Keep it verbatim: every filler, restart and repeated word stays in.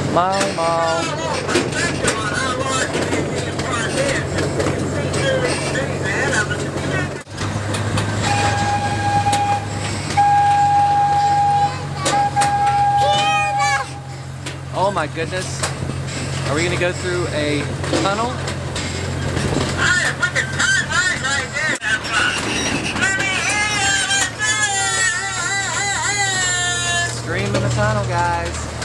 Molly Mall. Oh my goodness. Are we going to go through a tunnel? Stream in the tunnel, guys.